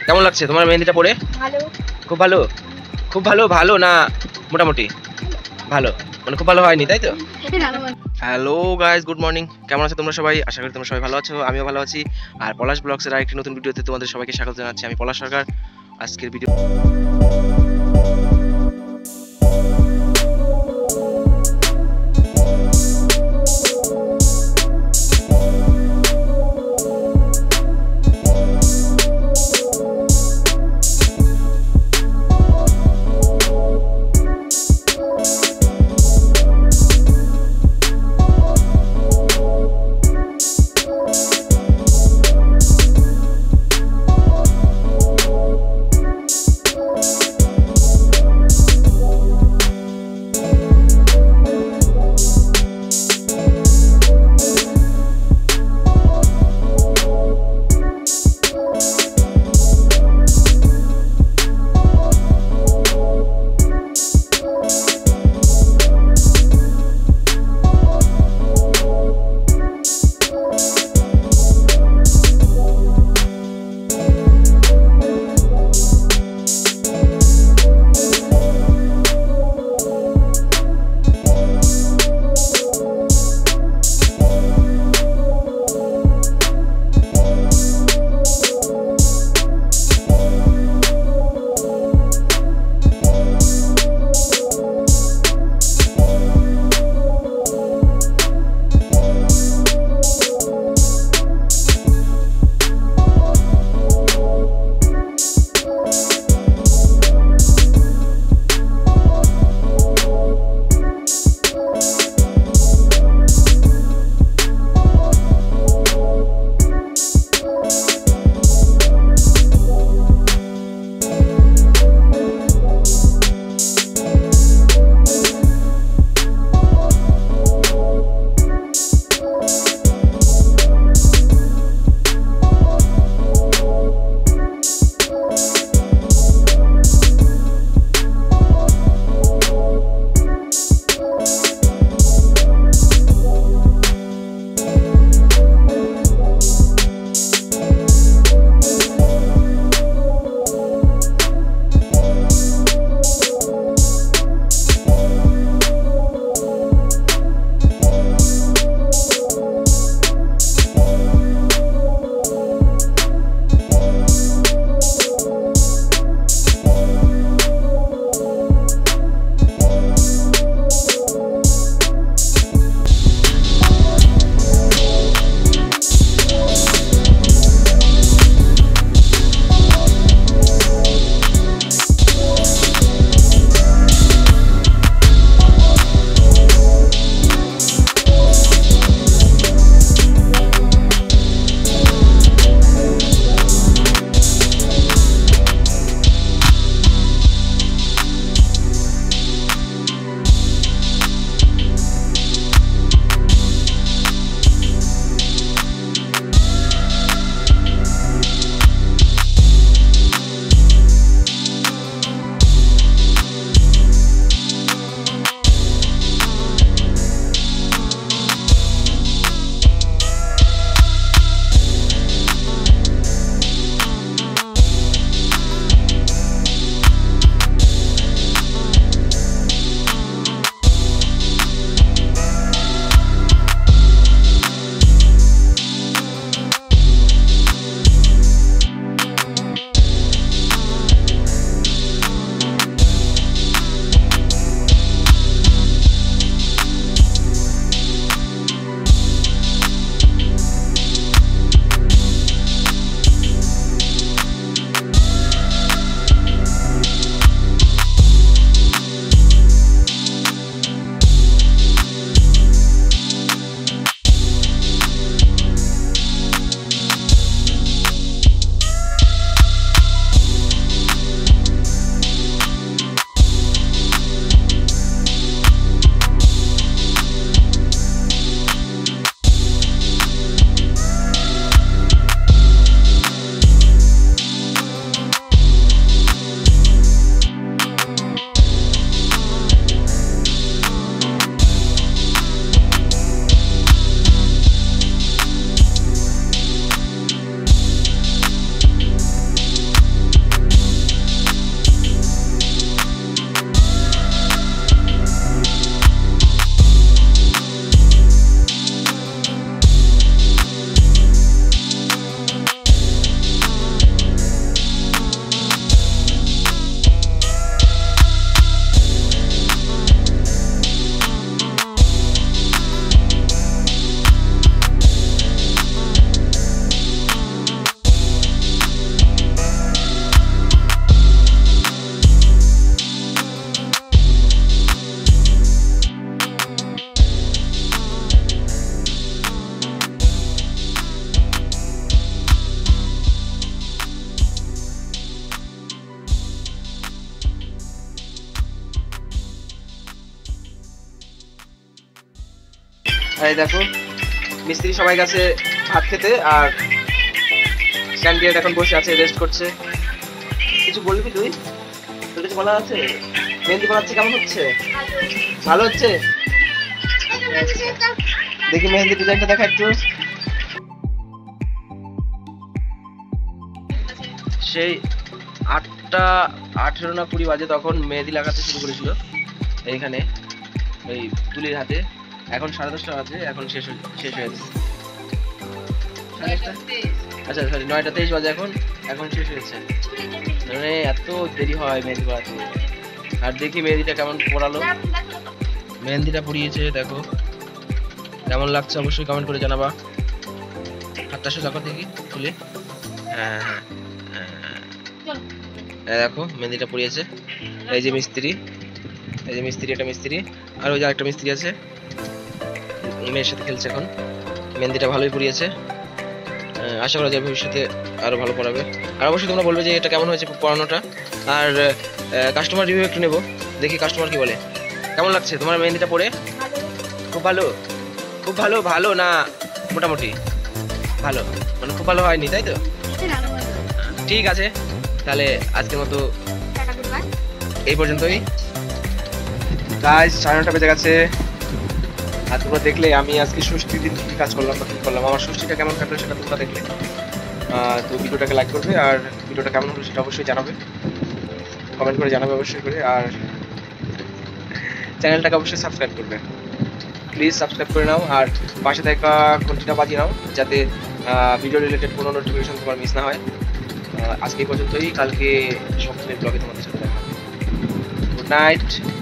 কেমন লাগছে তোমার মেহেন্দিটা পরে? ভালো। খুব ভালো? খুব ভালো ভালো না মোটামুটি ভালো, মানে খুব ভালো হয়নি তাই তো? Hello guys, good morning. কেমন আছো তোমরা সবাই? আশা করি তোমরা সবাই ভালো আছো, আমিও ভালো আছি। আর পলাশ ব্লগসের আরেকটি নতুন ভিডিওতে তোমাদের সবাইকে স্বাগত জানাচ্ছি। আমি পলাশ সরকার। আজকের ভিডিও এই দেখো মিস্ত্রি সবাই গেছে ভাত খেতে, আর ক্যান্ডিডেট এখন বসে আছে, রেস্ট করছে। কিছু বলবি তুই? তোর কিছু বলার আছে? মেহেন্দি বানাচ্ছে, কেমন হচ্ছে? ভালো হচ্ছে? দেখি মেহেন্দি ডিজাইনটা দেখা একটু। সেই 8টা 18 না 20 বাজে তখন মেহেদি লাগাতে শুরু করেছিল এইখানে ওই তুলির হাতে। এখন 10:30 বাজে, এখন শেষ হয়েছে। আচ্ছা সরি 9টা 23 বাজে, এখন শেষ হয়েছে। মানে এত দেরি হয় মেহেদি পড়াতে। আর দেখি মেহেদিটা কেমন পড়ালো। মেহেন্দিটা পড়িয়েছে, দেখো কেমন লাগছে অবশ্যই কমেন্ট করে জানাবা। হাতটা সোজা কর দেখি তুলে। হ্যাঁ হ্যাঁ হ্যাঁ দেখো মেহেন্দিটা পড়িয়েছে। এই যে মিস্ত্রি, এটা মিস্ত্রি, আর ওই যে আরেকটা মিস্ত্রি আছে, মেয়ের সাথে খেলছে এখন। মেহেন্দিটা ভালোই পড়িয়েছে, আশা করা যায় ভবিষ্যতে আরো ভালো পড়াবে। আর অবশ্যই তোমরা বলবে যে এটা কেমন হয়েছে পড়ানোটা। আর কাস্টমার রিভিউ একটু নেবো, দেখি কাস্টমার কি বলে। কেমন লাগছে তোমার মেহেন্দিটা পড়ে? খুব ভালো, খুব ভালো, ভালো না মোটামুটি ভালো, মানে খুব ভালো হয়নি তাই তো? ঠিক আছে, তাহলে আজকের মতো এই পর্যন্তই। গাইস 9:30 বেজে গেছে, আর তোমরা দেখলে আমি আজকে ষষ্ঠীর দিন কি কাজ করলাম বা কি করলাম, আমার ষষ্ঠীটা কেমন কাটলো সেটা তোমরা দেখলে। তো ভিডিওটাকে লাইক করবে, আর ভিডিওটা কেমন হলো সেটা অবশ্যই জানাবে, কমেন্ট করে জানাবে অবশ্যই করে। আর চ্যানেলটাকে অবশ্যই সাবস্ক্রাইব করবে, প্লিজ সাবস্ক্রাইব করে নাও। আর পাশে থাকা ঘন্টিটা বাজিয়ে নাও, যাতে ভিডিও রিলেটেড কোনো নোটিফিকেশন তোমার মিস না হয়। আজকে এই পর্যন্তই, কালকে সপ্তাহের ব্লগে তোমাদের সাথে দেখা হবে। Good night.